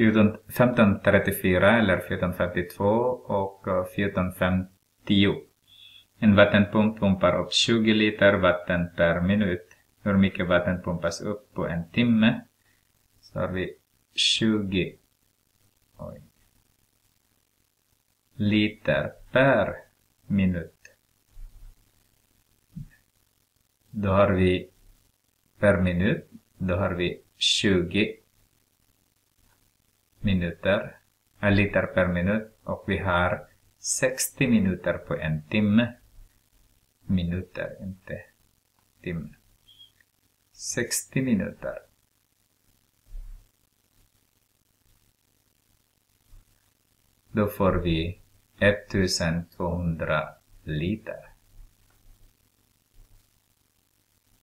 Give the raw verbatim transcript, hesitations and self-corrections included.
femton trettiofyra eller fjorton femtiotvå och fjorton femtio. En vattenpump pumpar upp tjugo liter vatten per minut. Hur mycket vatten pumpas upp på en timme? Så har vi tjugo oj, liter per minut. Då har vi per minut, då har vi tjugo minuter, en liter per minut, och vi har sextio minuter på en timme. Minuter, inte timme. sextio minuter. Då får vi ettusen tvåhundra liter.